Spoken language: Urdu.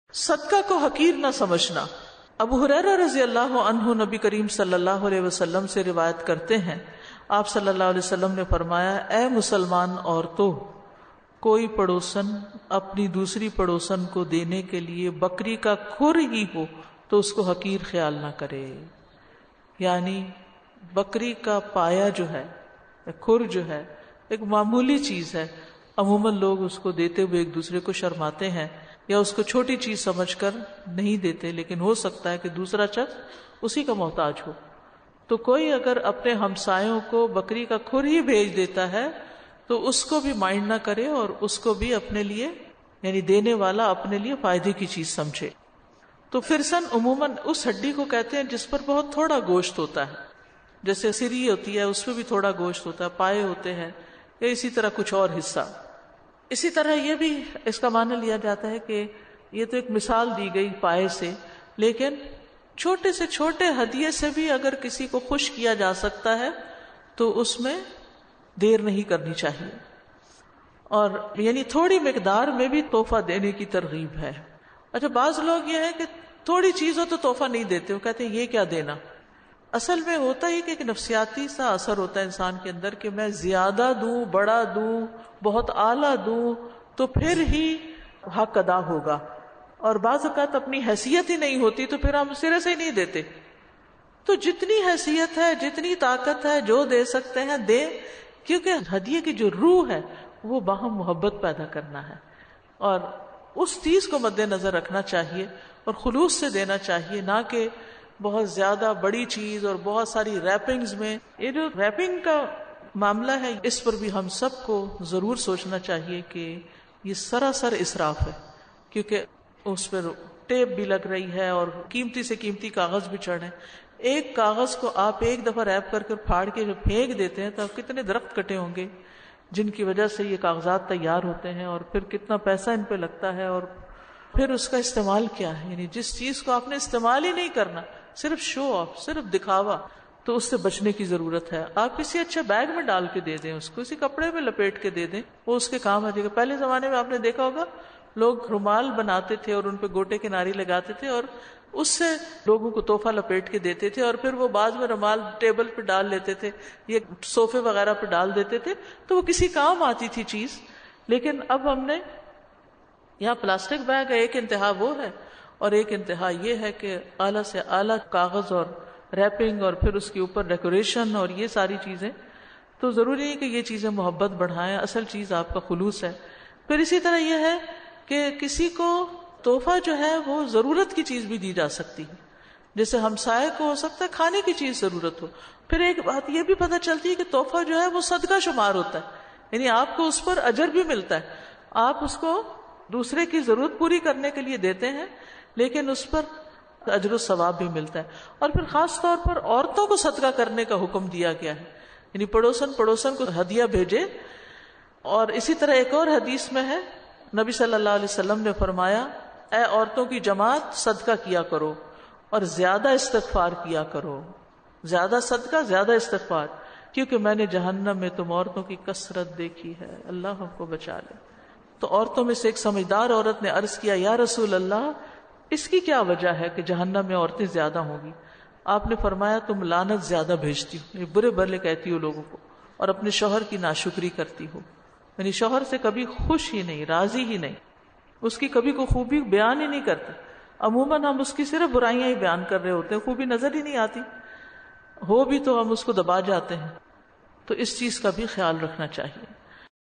صدقہ کو حقیر نہ سمجھنا. ابو ہریرہ رضی اللہ عنہ نبی کریم صلی اللہ علیہ وسلم سے روایت کرتے ہیں، آپ صلی اللہ علیہ وسلم نے فرمایا، اے مسلمان عورتوں، کوئی پڑوسن اپنی دوسری پڑوسن کو دینے کے لیے بکری کا کھر ہی ہو تو اس کو حقیر خیال نہ کرے. یعنی بکری کا پایا جو ہے، کھر جو ہے، ایک معمولی چیز ہے. عموماً لوگ اس کو دیتے ہوئے ایک دوسرے کو شرماتے ہیں یا اس کو چھوٹی چیز سمجھ کر نہیں دیتے، لیکن ہو سکتا ہے کہ دوسرا شخص اسی کا محتاج ہو. تو کوئی اگر اپنے ہمسایوں کو بکری کا کھر ہی بھیج دیتا ہے تو اس کو بھی مائنڈ نہ کرے اور اس کو بھی اپنے لیے، یعنی دینے والا اپنے لیے فائدے کی چیز سمجھے. تو فرسن عموماً اس ہڈی کو کہتے ہیں جس پر بہت تھوڑا گوشت ہوتا ہے، جیسے سری ہوتی ہے اس پہ بھی تھوڑا گوشت ہوتا ہے، پائے ہوتے ہیں، یا اسی طرح کچھ اور حصہ. اسی طرح یہ بھی اس کا معنی لیا جاتا ہے کہ یہ تو ایک مثال دی گئی پائے سے، لیکن چھوٹے سے چھوٹے ہدیے سے بھی اگر کسی کو خوش کیا جا سکتا ہے تو اس میں دیر نہیں کرنی چاہیے. اور یعنی تھوڑی مقدار میں بھی تحفہ دینے کی ترغیب ہے. اچھا، بعض لوگ یہ ہے کہ تھوڑی چیز ہو تو تحفہ نہیں دیتے، وہ کہتے ہیں یہ کیا دینا. اصل میں ہوتا ہی کہ ایک نفسیاتی سا اثر ہوتا ہے انسان کے اندر کہ میں زیادہ دوں، بڑا دوں، بہت اعلیٰ دوں تو پھر ہی حق ادا ہوگا. اور بعض اوقات اپنی حیثیت ہی نہیں ہوتی تو پھر ہم سرے سے ہی نہیں دیتے. تو جتنی حیثیت ہے، جتنی طاقت ہے، جو دے سکتے ہیں دیں، کیونکہ ہدیے کی جو روح ہے وہ باہم محبت پیدا کرنا ہے، اور اس چیز کو مد نظر رکھنا چاہیے اور خلوص سے دینا چاہیے، نہ کہ بہت زیادہ بڑی چیز اور بہت ساری ریپنگز میں. یہ جو ریپنگ کا معاملہ ہے اس پر بھی ہم سب کو ضرور سوچنا چاہیے کہ یہ سراسر اسراف ہے، کیونکہ اس پر ٹیپ بھی لگ رہی ہے اور قیمتی سے قیمتی کاغذ بھی چڑھ رہے ہیں. ایک کاغذ کو آپ ایک دفعہ ریپ کر کے پھاڑ کے جب پھینک دیتے ہیں تو کتنے درخت کٹے ہوں گے جن کی وجہ سے یہ کاغذات تیار ہوتے ہیں، اور پھر کتنا پیسہ ان پہ لگتا ہے، اور پھر اس کا استعمال کیا ہے. یعنی جس چیز کو آپ نے استعمال ہی نہیں کرنا، صرف شو آف، صرف دکھاوا، تو اس سے بچنے کی ضرورت ہے. آپ کسی اچھے بیگ میں ڈال کے دے دیں، اس کو کسی کپڑے میں لپیٹ کے دے دیں، وہ اس کے کام آ جائے گا. پہلے زمانے میں آپ نے دیکھا ہوگا لوگ رومال بناتے تھے اور ان پہ گوٹے کی ناری لگاتے تھے اور اس سے لوگوں کو تحفہ لپیٹ کے دیتے تھے، اور پھر وہ بعد میں رومال ٹیبل پہ ڈال لیتے تھے یا صوفے وغیرہ پہ ڈال دیتے تھے تو وہ کسی کام آتی تھی چیز. لیکن اب ہم نے یہاں پلاسٹک بیگ ہے، ایک انتہا وہ ہے، اور ایک انتہا یہ ہے کہ اعلیٰ سے اعلیٰ کاغذ اور ریپنگ اور پھر اس کے اوپر ڈیکوریشن اور یہ ساری چیزیں. تو ضروری ہے کہ یہ چیزیں محبت بڑھائیں، اصل چیز آپ کا خلوص ہے. پھر اسی طرح یہ ہے کہ کسی کو تحفہ جو ہے وہ ضرورت کی چیز بھی دی جا سکتی ہے، جیسے ہمسائے کو ہو سکتا ہے کھانے کی چیز ضرورت ہو. پھر ایک بات یہ بھی پتہ چلتی ہے کہ تحفہ جو ہے وہ صدقہ شمار ہوتا ہے، یعنی آپ کو اس پر اجر بھی ملتا ہے. آپ اس کو دوسرے کی ضرورت پوری کرنے کے لیے دیتے ہیں لیکن اس پر اجر و ثواب بھی ملتا ہے. اور پھر خاص طور پر عورتوں کو صدقہ کرنے کا حکم دیا گیا ہے، یعنی پڑوسن کو ہدیہ بھیجے. اور اسی طرح ایک اور حدیث میں ہے، نبی صلی اللہ علیہ وسلم نے فرمایا، اے عورتوں کی جماعت، صدقہ کیا کرو اور زیادہ استغفار کیا کرو. زیادہ صدقہ، زیادہ استغفار، کیونکہ میں نے جہنم میں تم عورتوں کی کثرت دیکھی ہے. اللہ ہم کو بچا لے. تو عورتوں میں سے ایک سمجھدار عورت نے عرض کیا، یا رسول اللہ، اس کی کیا وجہ ہے کہ جہنم میں عورتیں زیادہ ہوں گی؟ آپ نے فرمایا، تم لعنت زیادہ بھیجتی ہو، برے بھلے کہتی ہو لوگوں کو، اور اپنے شوہر کی ناشکری کرتی ہو. یعنی شوہر سے کبھی خوش ہی نہیں، راضی ہی نہیں، اس کی کبھی کوئی خوبی بیان ہی نہیں کرتے. عموماً ہم اس کی صرف برائیاں ہی بیان کر رہے ہوتے ہیں، خوبی نظر ہی نہیں آتی، ہو بھی تو ہم اس کو دبا جاتے ہیں. تو اس چیز کا بھی خیال رکھنا چاہیے.